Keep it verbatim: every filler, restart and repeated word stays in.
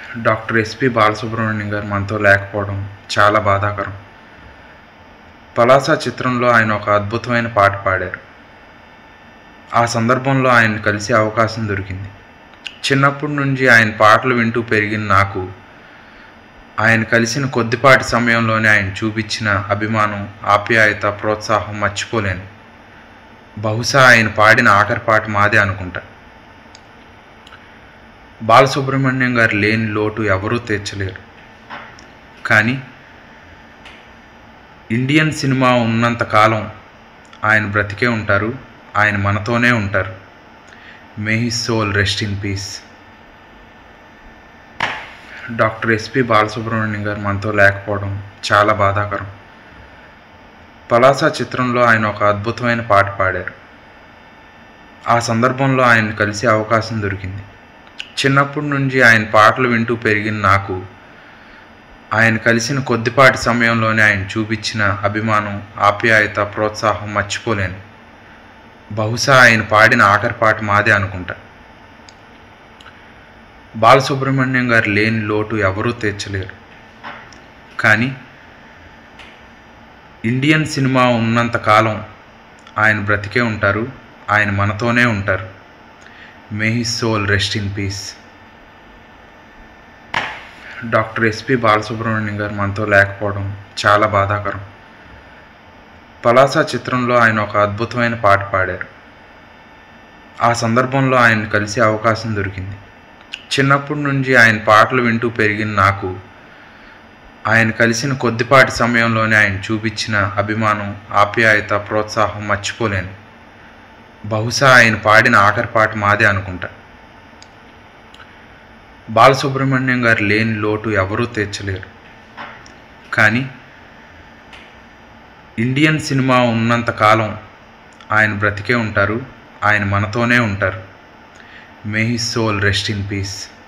Doctor S P Balasubrahmanyam garu మనతో లేకపోవడం చాలా బాధాకరం. పలాస చిత్రంలో ఆయన ఒక అద్భుతమైన పాట పాడారు. ఆ సందర్భంలో ఆయన్ని కలిసే అవకాశం దొరికింది. చిన్నప్పటి నుంచి ఆయన పాటలు వింటూ పెరిగిన నాకు ఆయన కలిసిన కొద్దిపాటి సమయంలోనే ఆయన చూపించిన అభిమానం, ఆప్యాయత, ప్రోత్సాహం మర్చిపోలేను. బహుశా ఆయన పాడిన ఆఖరి పాట మాదే అనుకుంటా. బాలసుబ్రహ్మణ్యం గారు లేని లోటు ఎవరూ తీర్చలేరు. కానీ ఇండియన్ సినిమా ఉన్నంతకాలం ఆయన బ్రతికే ఉంటారు, ఆయన మనతోనే ఉంటారు. May his soul rest in peace. Doctor S P Balasubrahmanyam garu మనతో లేకపోవడం చాలా బాధాకరం. పలాస చిత్రంలో ఆయన ఒక అద్భుతమైన పాట పాడారు. ఆ సందర్భంలో ఆయన్ని కలిసే అవకాశం దొరికింది. చిన్నప్పటి నుంచి ఆయన పాటలు వింటూ పెరిగిన నాకు ఆయన కలిసిన కొద్దిపాటి సమయంలోనే ఆయన చూపించిన అభిమానం, ఆప్యాయత, ప్రోత్సాహం మర్చిపోలేను. బహుశా ఆయన పాడిన ఆఖరి పాట మాదే అనుకుంటా. బాలసుబ్రహ్మణ్యం గారు లేని లోటు ఎవరూ తీర్చలేరు. కానీ ఇండియన్ సినిమా ఉన్నంతకాలం ఆయన బ్రతికే ఉంటారు, ఆయన మనతోనే ఉంటారు. May his soul rest in peace. Doctor S P Balasubrahmanyam garu మనతో లేకపోవడం చాలా బాధాకరం. పలాస చిత్రంలో ఆయన ఒక అద్భుతమైన పాట పాడారు. ఆ సందర్భంలో ఆయన్ని కలిసే అవకాశం దొరికింది. చిన్నప్పటి నుంచి ఆయన పాటలు వింటూ పెరిగిన నాకు ఆయన కలిసిన కొద్దిపాటి సమయంలోనే ఆయన చూపించిన అభిమానం, ఆప్యాయత, ప్రోత్సాహం మర్చిపోలేను. బహుశా ఆయన పాడిన ఆఖరి పాట మాదే అనుకుంటా. బాలసుబ్రహ్మణ్యం గారు లేని లోటు ఎవరూ తీర్చలేరు. కానీ ఇండియన్ సినిమా ఉన్నంతకాలం ఆయన బ్రతికే ఉంటారు, ఆయన మనతోనే ఉంటారు. May his soul rest in piece.